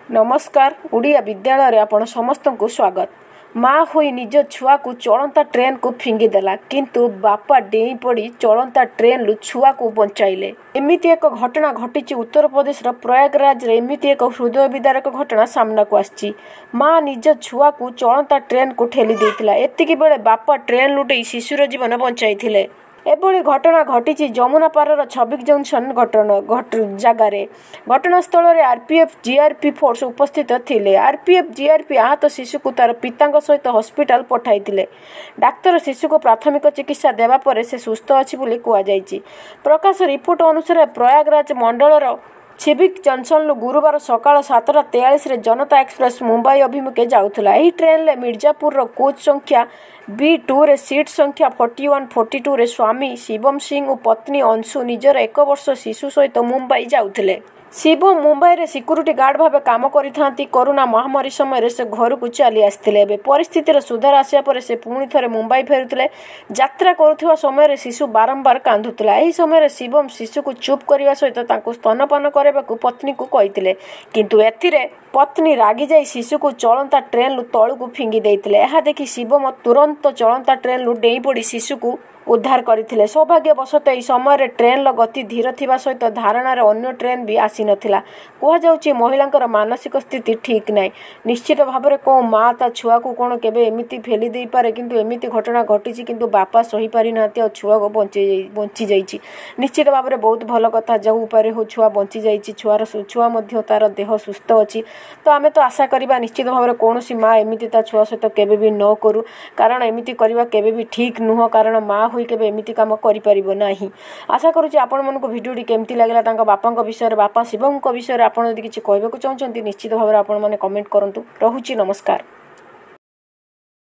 नमस्कार। उड़िया विद्यालय आपण समस्त को स्वागत। माँ हुई निज छुआ को चलता ट्रेन को फिंगिदेला किंतु बापा डेई पड़ी चलता ट्रेन लु छुआ को बचाइले। एमिति एक घटना घटी उत्तर प्रदेश प्रयागराज रे। एमिति एक हृदय विदारक घटना सामना को आसी। माँ निज छुआ को चलता ट्रेन को ठेली देइतिला। एतिकी बेले बापा ट्रेन लुटई शिशुर जीवन बचाइथिले। एभली घटना घटी जमुना पारर 26 जंक्शन जगार घटनास्थल में आरपीएफ जीआरपी फोर्स उपस्थित थिले। आरपीएफ जीआरपी आहत शिशु को तार पिता सहित हॉस्पिटल पठाइथिले। डाक्तर शिशु को प्राथमिक चिकित्सा देवा पर से सुस्थ अछि बोली कुआ जायछि। प्रकाश रिपोर्ट अनुसार प्रयागराज मंडलर छिबिक जंक्शन गुरुवार सकाळ 7:43 रे जनता एक्सप्रेस मुंबई अभिमुखे जाउथला। एही ट्रेन ले मिर्जापुर कोच संख्या B2 रे सीट संख्या 41-42 रे स्वामी शिवम सिंह और पत्नी अंशु निजर 1 वर्ष शिशु सहित मुंबई जाउथले। शिवम मुंबई रे सिक्यूरिटी गार्ड भाव काम करिथांती। कोरोना महामारी समय से घर को चली आसथिले। एबे परिस्थितिर सुधार आसिया पर से पुणी थरे मुंबई फेरुथिले। यात्रा करुथिबा समय रे शिशु बारंबार कांदुथिला। एही समय रे शिवम शिशु को चुप करिवा सहित तांको स्तनपान करेबाकू पत्नी को कहिथिले, किंतु एथिरे पत्नी रागी जाई शिशु को चलता ट्रेन लु तळु को फिंगी देइथिले। एहा देखि शिवम तुरंत चलता ट्रेन लु डेई पड़ी शिशु को उद्धार करथिले। सौभाग्यवशत एही समय ट्रेन गति धीर थिबा सहित धारणार अन्य ट्रेन भी आसी नथिला। कुहा जाउची महिलांकर मानसिक स्थिति ठीक नाही। निश्चित भाबरे को माँ ता छुआ को कोन केबे एमिति फेली देई पारे, किंतु एमिति घटना घटिची किंतु बापा सही पारि नाते और छुआ को बंची जाईची। निश्चित भाबरे बहुत भल कथा। जो उपाय हो छुआ बंची जाईची। छुआ मध्य तार देह सुस्थ अछि। तो आमे तो आशा करिबा निश्चित भाबरे कोनोसी माँ एमिति ता छुआ सहित केबे भी न करू, कारण एमिति करिबा केबे भी ठीक नुह। कारण माँ होई केबे एमिति काम करि परिबो नाही। आशा करूची आपण मन को वीडियोटी केमती लागला, तांका बापांक विषय बापा शिवमक विषय आपण यदि किछि कहबेकु चाहउछन्ती निश्चित भाबरे आपण माने कमेंट करंतु। रहुची नमस्कार।